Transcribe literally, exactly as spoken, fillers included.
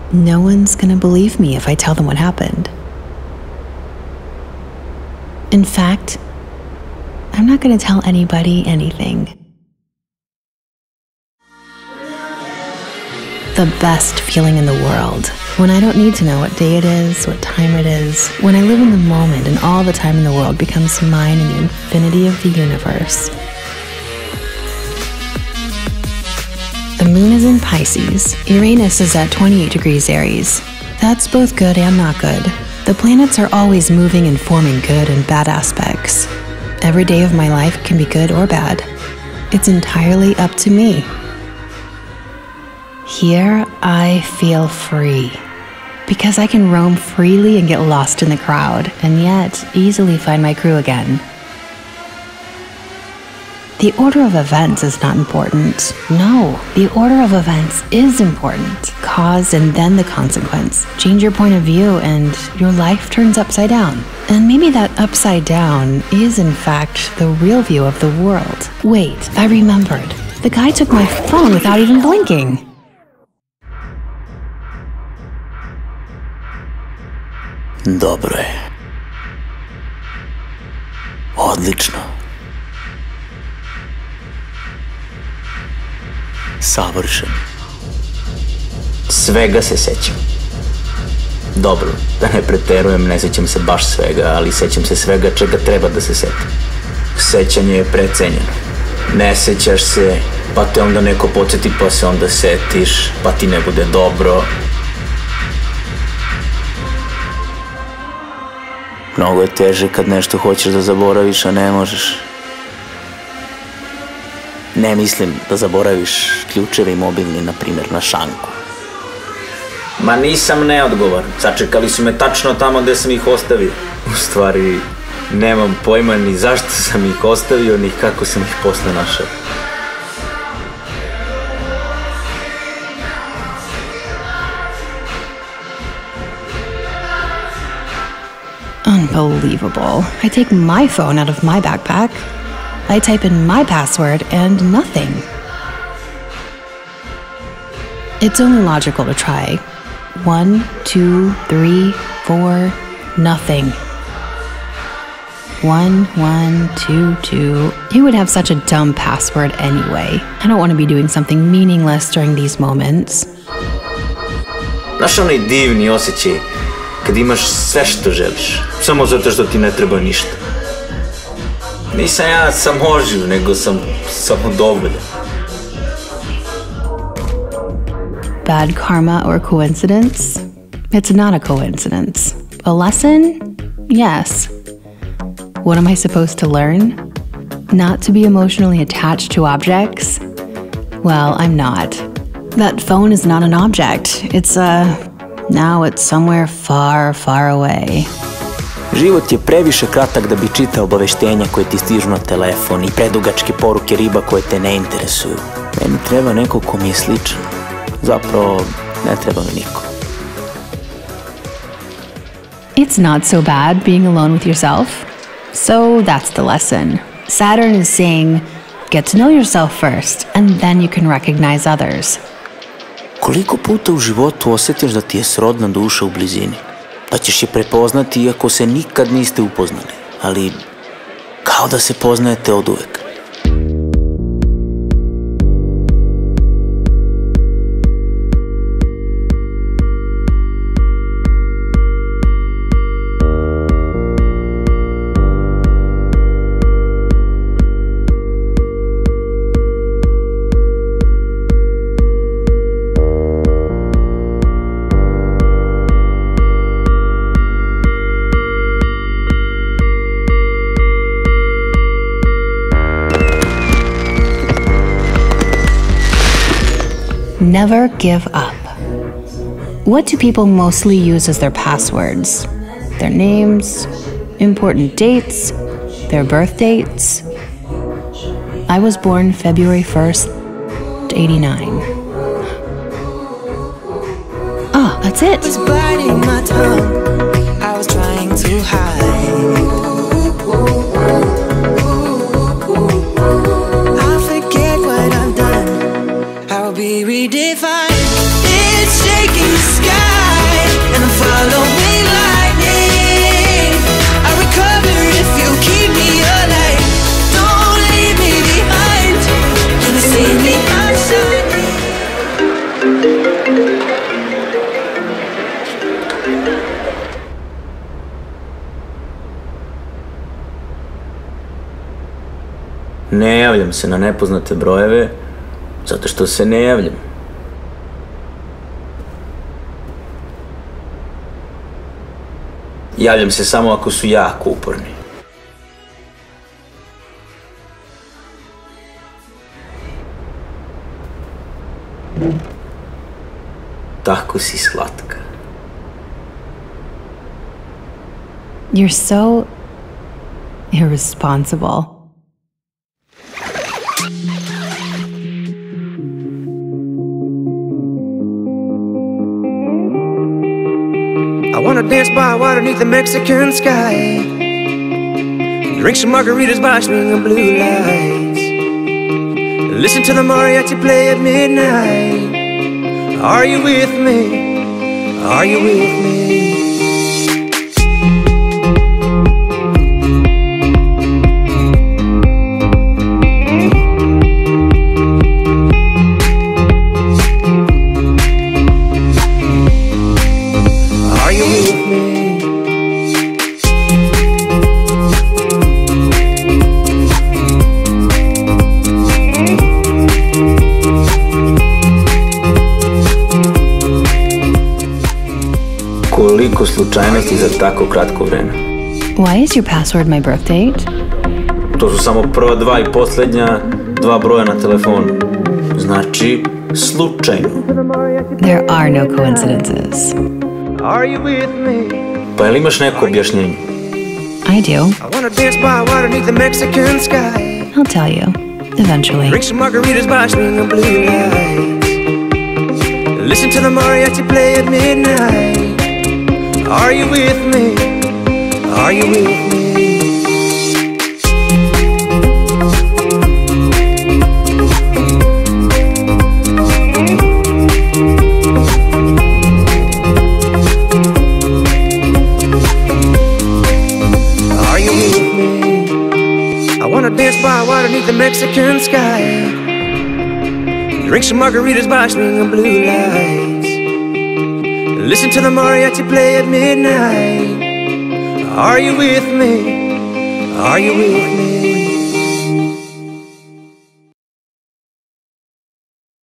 no one's gonna believe me if I tell them what happened. In fact, I'm not gonna tell anybody anything. The best feeling in the world, when I don't need to know what day it is, what time it is, when I live in the moment and all the time in the world becomes mine in the infinity of the universe. The moon is in Pisces. Uranus is at twenty-eight degrees Aries. That's both good and not good. The planets are always moving and forming good and bad aspects. Every day of my life can be good or bad. It's entirely up to me. Here, I feel free, because I can roam freely and get lost in the crowd, and yet easily find my crew again. The order of events is not important. No, the order of events is important. Cause and then the consequence. Change your point of view and your life turns upside down. And maybe that upside down is in fact the real view of the world. Wait, I remembered. The guy took my phone without even blinking. Dobro je. Odlično. Savršeno. Svega se sećam. Dobro, da ne preterujem, ne sećam se baš svega, ali sećam se svega čega treba da se setim. Sećanje je precenjeno. Ne sećaš se, pa te onda neko podsjeti, pa se onda setiš, pa ti ne bude dobro. Mnogo je teže kad nešto hoćeš da zaboraviš, a ne možeš. Ne mislim da zaboraviš ključevi mobilni, na primjer, na šanku. Ma nisam neodgovoran. Sačekali su me tačno tamo gde sam ih ostavio. U stvari, nemam pojma ni zašto sam ih ostavio, ni kako sam ih posle našao. Unbelievable. I take my phone out of my backpack. I type in my password and nothing. It's only logical to try. One, two, three, four, nothing. One, one, two, two. You would have such a dumb password anyway. I don't want to be doing something meaningless during these moments. Znaš onaj divni osjećaj kad imaš sve što želiš, samo zato što ti ne treba ništa. Nisam ja samoživ, nego sam samodovoljan. Bad karma or coincidence? It's not a coincidence. A lesson? Yes. What am I supposed to learn? Not to be emotionally attached to objects? Well, I'm not. That phone is not an object. It's a... Now it's somewhere far, far away. Život je previše kratak da bi čitao obaveštenja koje ti stižu na telefon i predugačke poruke riba koje te ne interesuju. Meni treba neko ko mi je sličan. Zapravo, ne treba mi niko. It's not so bad being alone with yourself. So that's the lesson. Saturn is saying, get to know yourself first, and then you can recognize others. Koliko puta u životu osjetiš da ti je srodna duša u blizini? Da ćeš je prepoznati iako se nikad niste upoznali, ali kao da se poznajete od uvek. Never give up. What do people mostly use as their passwords? Their names, important dates, their birth dates. I was born February first, eighty-nine. Oh, that's it. Was biting my tongue. I was trying to hide. I'll forget what I've done. I'll be redefined. It's shaking the sky. Ne javljam se na nepoznate brojeve, zato što se ne javljam. Javljam se samo ako su jako uporni. Tako si slatka. You're so irresponsible. I wanna dance by water beneath the Mexican sky, drink some margaritas by swinging blue lights, listen to the mariachi play at midnight. Are you with me? Are you with me? Koliko slučajnosti za tako kratko vreme. Why is your password my birth date? To su samo prva dva i posljednja dva broja na telefonu. Znači, slučajno. There are no coincidences. Are you with me? Pa jel imaš neko objašnjenje? I do. I wanna dance by water beneath the Mexican sky. I'll tell you. Eventually. Drink some margaritas by swinging blue lights, listen to the mariachi play at midnight. Are you with me? Are you with me? Are you with me? I wanna dance by water beneath the Mexican sky, drink some margaritas by swinging blue lights, listen to the mariachi play at midnight. Are you with me? Are you with me?